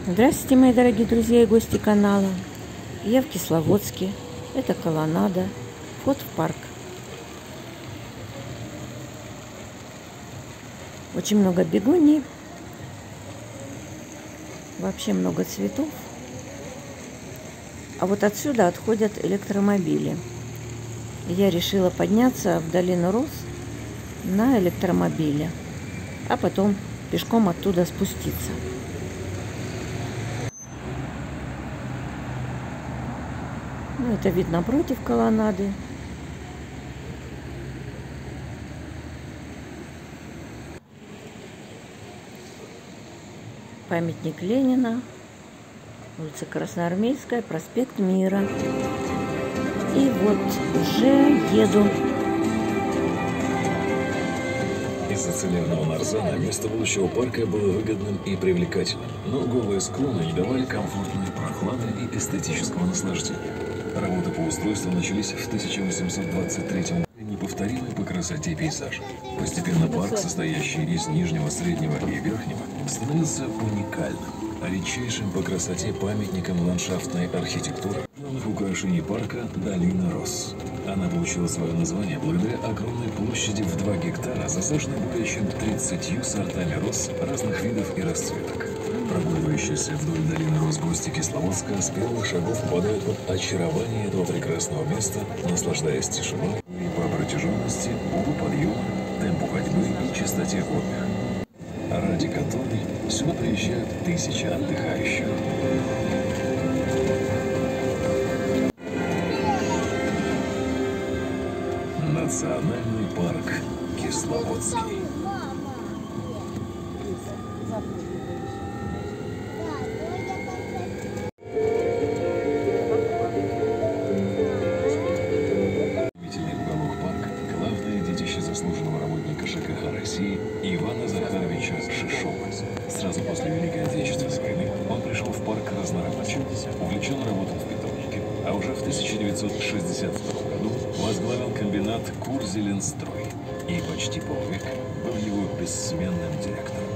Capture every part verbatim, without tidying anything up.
Здравствуйте, мои дорогие друзья и гости канала. Я в Кисловодске. Это колоннада. Вход в парк. Очень много бегоний. Вообще много цветов. А вот отсюда отходят электромобили. Я решила подняться в долину роз на электромобиле, а потом пешком оттуда спуститься. Ну, это вид напротив колоннады. Памятник Ленина, улица Красноармейская, проспект Мира. И вот уже еду. Из-за целебного нарзана место будущего парка было выгодным и привлекательным, но голые склоны не давали комфортной прохлады и эстетического наслаждения. Работы по устройству начались в тысяча восемьсот двадцать третьем году. Неповторимый по красоте пейзаж. Постепенно парк, состоящий из нижнего, среднего и верхнего, становился уникальным, редчайшим по красоте памятником ландшафтной архитектуры. Главных украшений парка – долина роз. Она получила свое название благодаря огромной площади в два гектара, засаженной более чем тридцатью сортами роз разных видов и расцветок. Прогуливающиеся вдоль долины роз гости Кисловодска с первых шагов попадают под очарование этого прекрасного места, наслаждаясь тишиной и по протяженности, углу подъема, темпу ходьбы и чистоте отдыха, ради которой сюда приезжают тысячи отдыхающих. Национальный парк Кисловодский. Заслуженного работника ЖКХ России Ивана Захаровича Шишова. Сразу после Великой Отечественной войны он пришел в парк разнорабочим, увлеченно работал в питомнике, а уже в тысяча девятьсот шестьдесят втором году возглавил комбинат Курзеленстрой и почти полвека был его бессменным директором.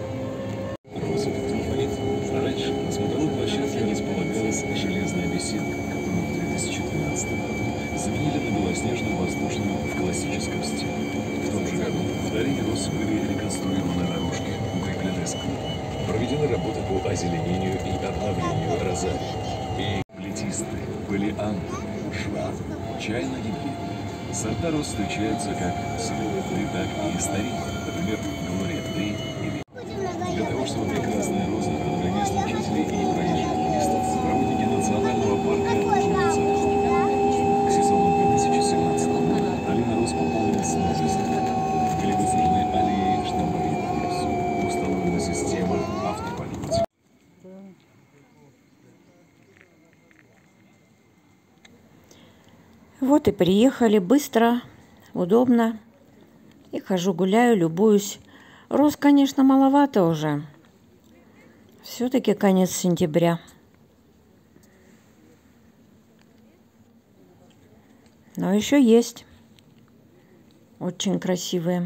Раньше на смотровой площадке располагалась железная беседка, которую в две тысячи двенадцатом году заменили на белоснежную воздушную в классическом стиле. В том же году в долине роз были реконструированы дорожки, укреплены склоны, проведены работы по озеленению и обновлению розарий. И плетистые, полиантовые, швабры, чайно-гибридные. Сорта роз встречаются как современные, так и старинные, например, Глория три или... Для того, чтобы прекрасные розы радовали местных жителей и проезжих туристов, работники национального парка трудятся. К сезону две тысячи семнадцатого года долина роз пополнилась новой сортами. Были высажены аллеи штамбовидных роз, установлена система автополивки. Вот и приехали быстро, удобно. И хожу, гуляю, любуюсь. Роз, конечно, маловато уже. Все-таки конец сентября. Но еще есть. Очень красивые.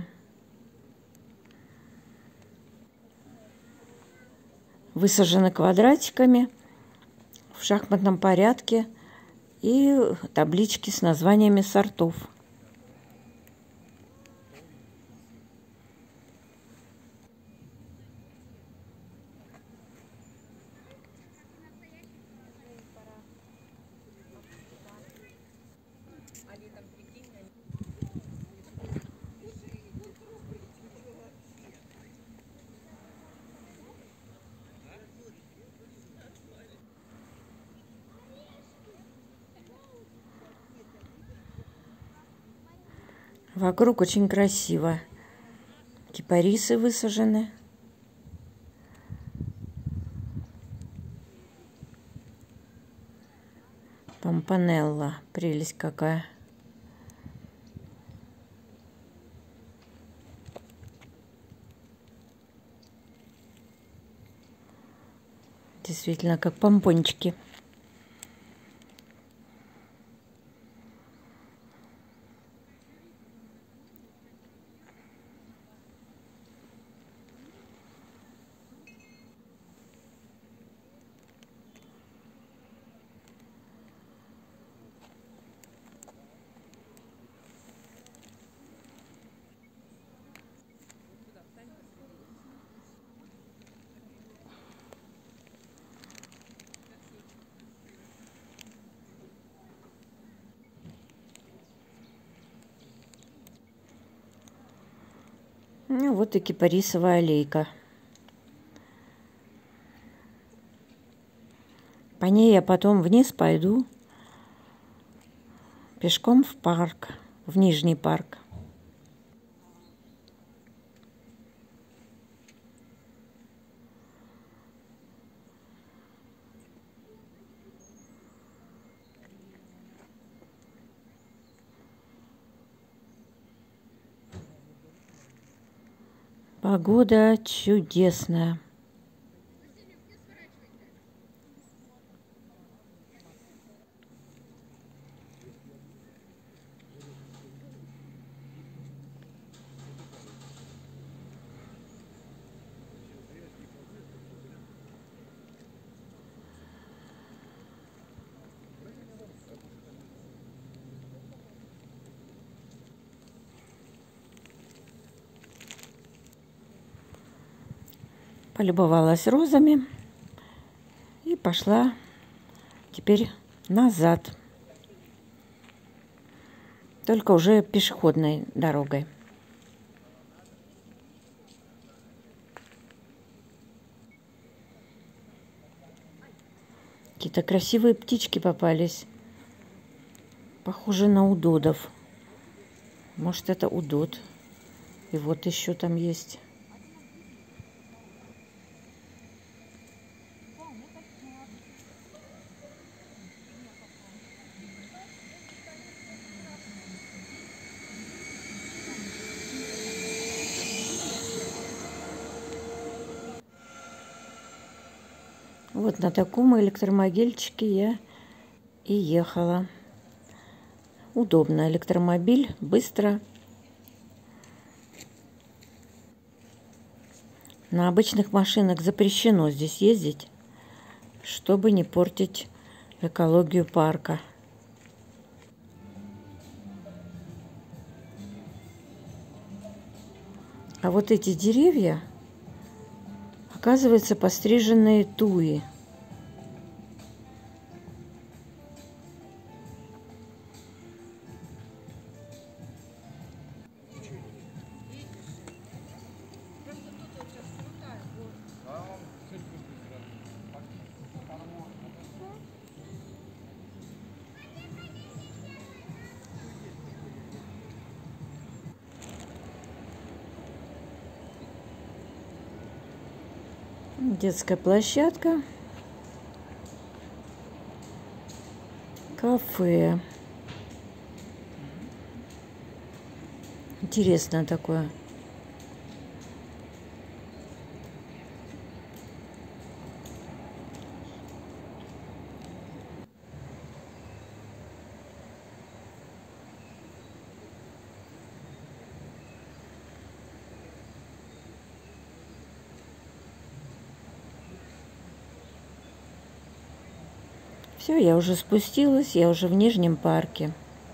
Высажены квадратиками в шахматном порядке и таблички с названиями сортов. Вокруг очень красиво. Кипарисы высажены. Помпонелла. Прелесть какая. Действительно, как помпончики. Ну, вот и кипарисовая аллейка. По ней я потом вниз пойду пешком в парк, в Нижний парк. Погода чудесная. Полюбовалась розами и пошла теперь назад. Только уже пешеходной дорогой. Какие-то красивые птички попались. Похожи на удодов. Может, это удод. И вот еще там есть. Вот на таком электромобильчике я и ехала. Удобно. Электромобиль, быстро. На обычных машинах запрещено здесь ездить, чтобы не портить экологию парка. А вот эти деревья, оказывается, постриженные туи. Детская площадка, кафе. Интересное такое. Все, я уже спустилась, я уже в Нижнем парке.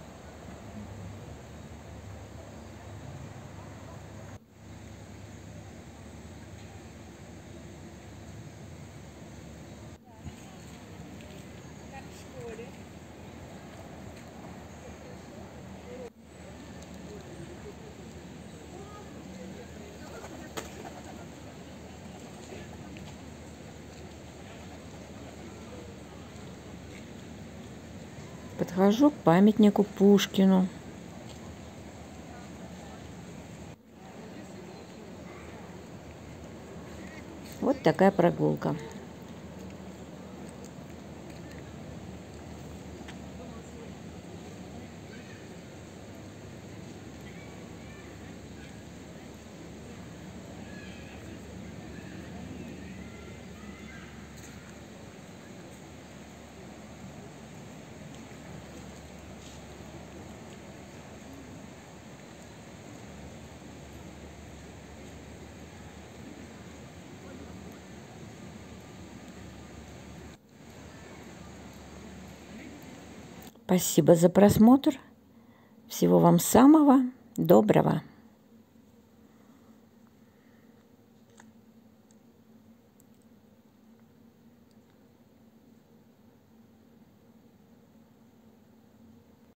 Подхожу к памятнику Пушкину. Вот такая прогулка. Спасибо за просмотр. Всего вам самого доброго.